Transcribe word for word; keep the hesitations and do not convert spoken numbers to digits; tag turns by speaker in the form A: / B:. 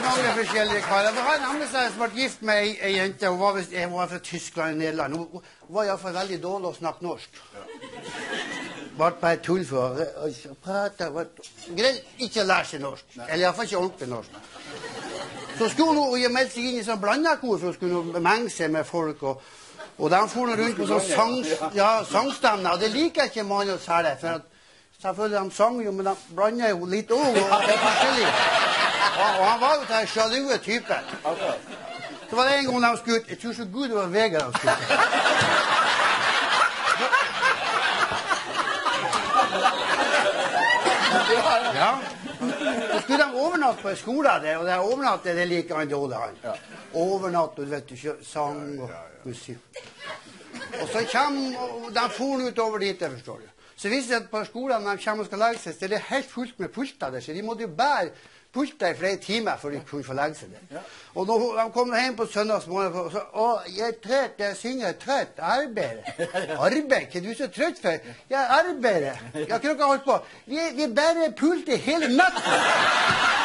A: mange forskjellige karer. Det var en andre som ble gift med ei, ei jente, hun var, vist, hun var fra Tyskland og Nederland. Hun, hun var i hvert fall veldig dårlig å snakke norsk. Bare bare tull for å prate. Greit ikke å lære seg norsk. Eller i hvert fall ikke ordentlig norsk. Så skulle hun jo melde seg inn i sånn blandakor, for hun skulle menge seg med folk. Og, og de for rundt på sånn sang, ja, sangstemner. Og det liker ikke man å særlig, for at selvfølgelig de sang jo, men de blander jo litt ord og, og forskjellig. Og, og han var jo til en sjalue type. Så var det en gang de skulle ut. Jeg tror så Gud det var Vegard de skulle ut. Ja. Så skulle de overnatte på en skole der, og det overnatte det liker han dårlig han. Overnatte, du vet ikke, sang og musikk. Og så kommer, og de for ut over dit, jeg forstår det. Så viser det at på skolen når de kommer og skal legge seg, så er det helt fullt med pulter der, så de måtte jo bære pulter i flere timer for de kunne få legge seg der. Og når de kom hjem på søndagsmorgen, så å, jeg er trøtt, jeg synger trøtt, arbeid. Arbeid, hva er du så trøtt for? Jeg arbeider. Jeg har ikke noe holdt på. Vi, vi bærer pulter hele natten.